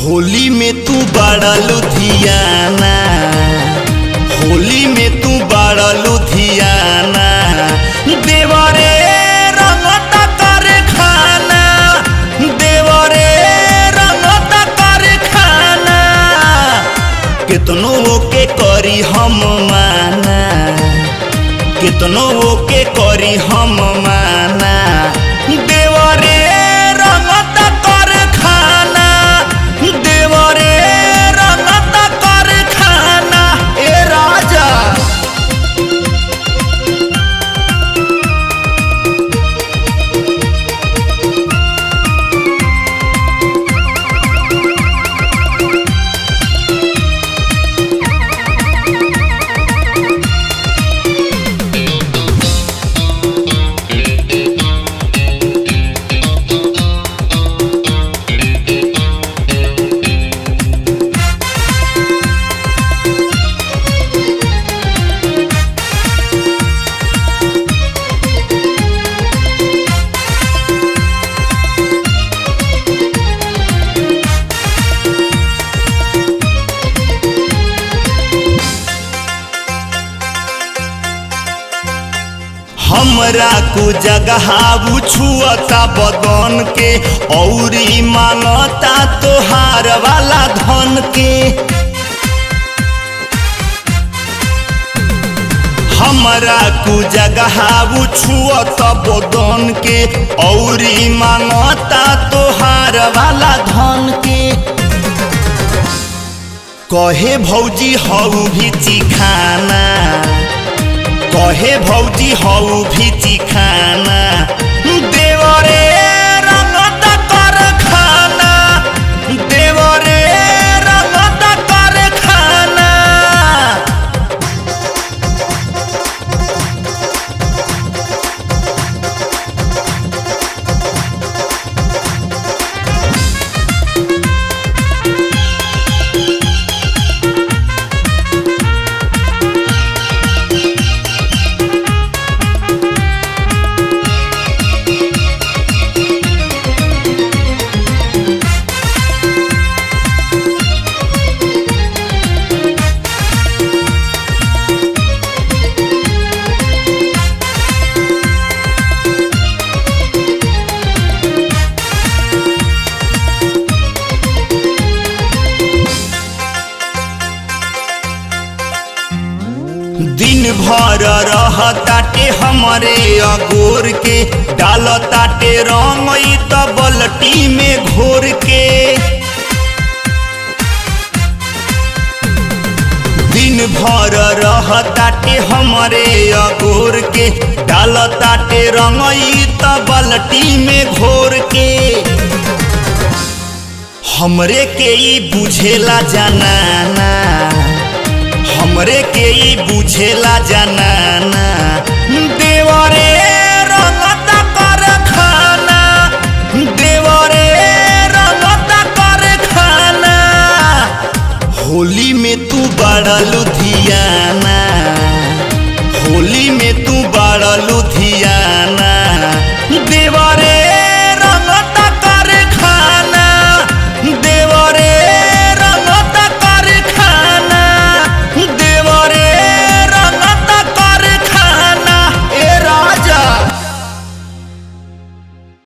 होली में तू बड़ा लुधियाना, होली में तू बड़ा लुधियाना, देवरे रंगता कर खाना, देवरे रंगता कर खाना, कितनो के करी हम माना, कितनो के करी हम माना, देवरे रंगता कर खाना, देवरे रंगता कर खाना। ए राजा हमरा को जगह छुअता बदन के औरी मानता तोहार वाला धन के, हमरा को जगह छुअता बदन के औरी मानता तोहार वाला धन के। कहे भौजी हऊ भी चिखाना, कहे भौजी हऊ भी चिखाना, देवरे रंगता कर खाना, देवरे रंगता कर खाना। दिन भर रहताटे हमरे अगोर के, डालताटे रंग त बल्टी में घोर के। दिन भर रहताटे हमरे अगोर के, डालताटे रंग त बल्टी में घोर के। हमरे के ई बुझेला जनाना, हमरे के ई बुझेला जनाना, देवरे